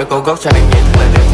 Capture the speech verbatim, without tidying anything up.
với cô gốc cho nàng nhẹ thật là đẹp.